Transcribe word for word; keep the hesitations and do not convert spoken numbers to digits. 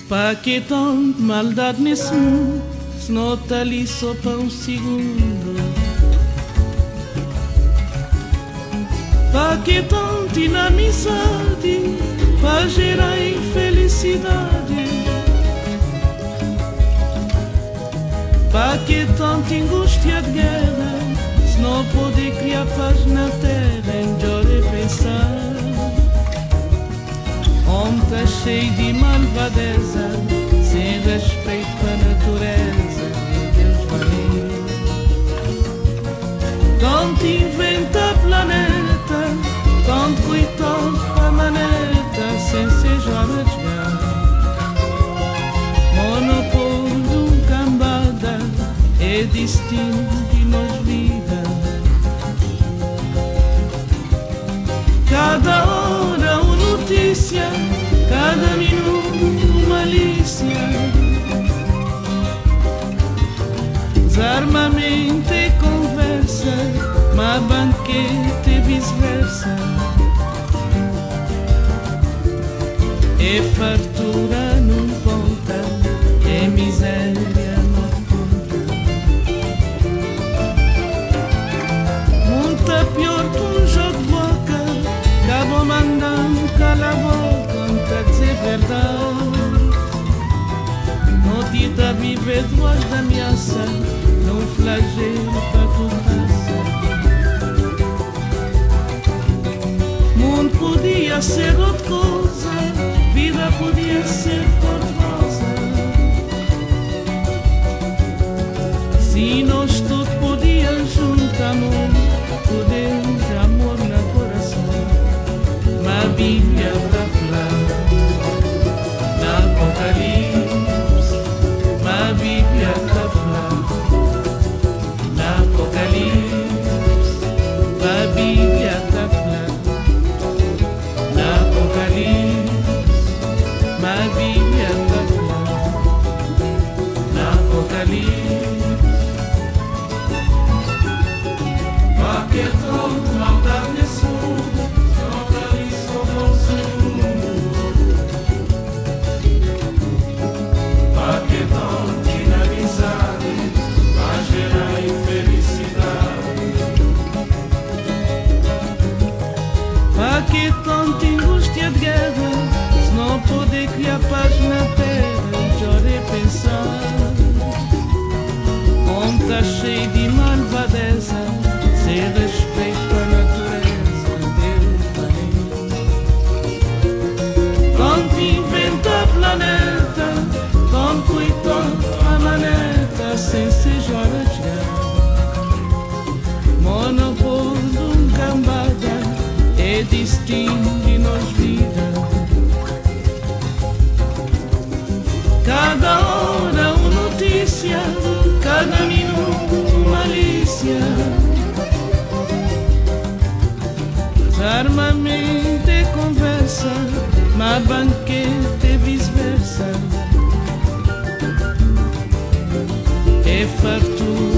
Pá, que tanta maldade nesse mundo, se não está ali só para um segundo. Pá, que tanta inamizade, para gerar infelicidade. Pá, que tanta angústia de guerra, se não pode criar paz na terra, é melhor é pensar. Homem tá cheio de malvadeza, sem respeito para a natureza, e Deus vai. Tanto inventa planeta, tanto coitado para a maneta, sem ser hora de chegar. Monopólio, cambada, é destino de nós vida. Cada hora uma notícia, cada minuto malícia. Desarmamento e conversa, mas banquete e vice-versa. É fartura não conta, é miséria não conta. Muito pior que um jogo de boca, acabam mandando cala a boca, não quer dizer verdade. Não te dá viver duas da ameaça, não flagelo para tu raça. Mundo podia ser outra coisa, vida podia ser cor-de-rosa. Se nós todos podíamos juntar amor, poder de amor na coração. Mas a Bíblia está falar na Apocalipse, mas a Bíblia está falar na Apocalipse, mas a Bíblia está falar na Apocalipse, mas a Bíblia está falar na Apocalipse. Porque todo maldade nesse mundo, só para isso não se mundo. Porque tanta inamizade, vai gerar infelicidade. Porque tanta angústia de guerra, se não poder criar paz na terra, melhor é pensar. Onde está cheio de malvadeza, sem respeito à natureza, Deus vai. Tanto inventa planeta, tanto coitado a maneta, sem ser hora de chegar. Monopólio, cambada, é destino de nós vida. Cada hora uma notícia, cada minuto malícia. Desarmamento e conversa, mas banquete e vice-versa. É fartura